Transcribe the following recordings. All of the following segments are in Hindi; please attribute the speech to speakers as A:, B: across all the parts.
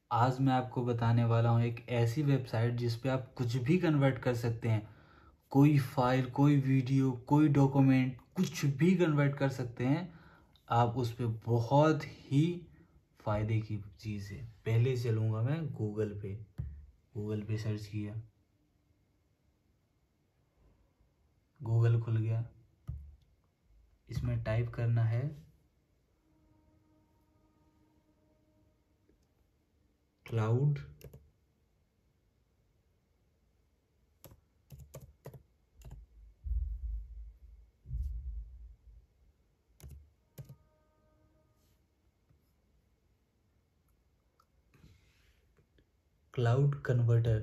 A: आज मैं आपको बताने वाला हूँ एक ऐसी वेबसाइट जिस पे आप कुछ भी कन्वर्ट कर सकते हैं। कोई फाइल, कोई वीडियो, कोई डॉक्यूमेंट, कुछ भी कन्वर्ट कर सकते हैं आप उस पे। बहुत ही फायदे की चीज़ है। पहले चलूँगा मैं गूगल पे सर्च किया, गूगल खुल गया। इसमें टाइप करना है क्लाउड क्लाउड कन्वर्टर।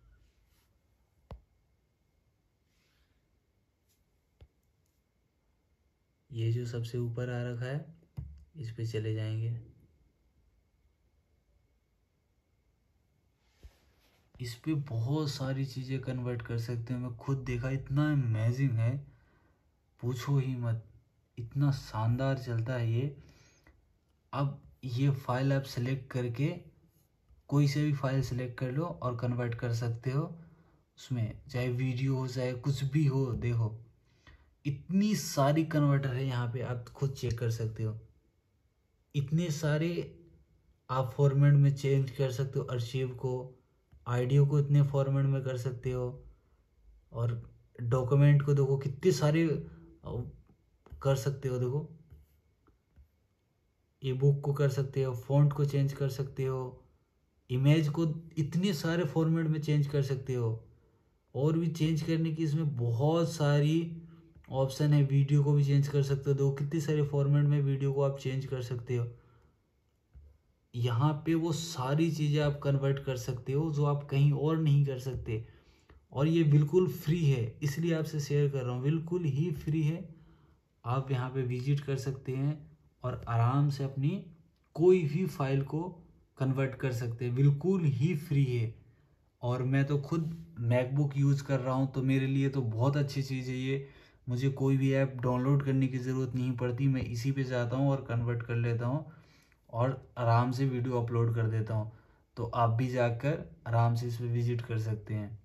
A: ये जो सबसे ऊपर आ रखा है इस पे चले जाएंगे। इस पे बहुत सारी चीज़ें कन्वर्ट कर सकते हैं। मैं खुद देखा, इतना अमेजिंग है, पूछो ही मत। इतना शानदार चलता है ये। अब ये फाइल आप सेलेक्ट करके कोई से भी फाइल सेलेक्ट कर लो और कन्वर्ट कर सकते हो उसमें, चाहे वीडियो हो चाहे कुछ भी हो। देखो इतनी सारी कन्वर्टर है यहाँ पे, आप खुद चेक कर सकते हो। इतने सारे आप फॉर्मेट में चेंज कर सकते हो अर्शीव को, ऑडियो को इतने फॉर्मेट में कर सकते हो। और डॉक्यूमेंट को देखो कितने सारे कर सकते हो। देखो ई बुक को कर सकते हो, फ़ॉन्ट को चेंज कर सकते हो, इमेज को इतने सारे फॉर्मेट में चेंज कर सकते हो। और भी चेंज करने की इसमें बहुत सारी ऑप्शन है। वीडियो को भी चेंज कर सकते हो। देखो कितने सारे फॉर्मेट में वीडियो को आप चेंज कर सकते हो। यहाँ पे वो सारी चीज़ें आप कन्वर्ट कर सकते हो जो आप कहीं और नहीं कर सकते। और ये बिल्कुल फ्री है, इसलिए आपसे शेयर कर रहा हूँ। बिल्कुल ही फ्री है। आप यहाँ पे विजिट कर सकते हैं और आराम से अपनी कोई भी फाइल को कन्वर्ट कर सकते हैं। बिल्कुल ही फ्री है। और मैं तो खुद मैकबुक यूज़ कर रहा हूँ, तो मेरे लिए तो बहुत अच्छी चीज़ है ये। मुझे कोई भी ऐप डाउनलोड करने की ज़रूरत नहीं पड़ती। मैं इसी पे जाता हूँ और कन्वर्ट कर लेता हूँ और आराम से वीडियो अपलोड कर देता हूँ। तो आप भी जाकर आराम से इस पर विजिट कर सकते हैं।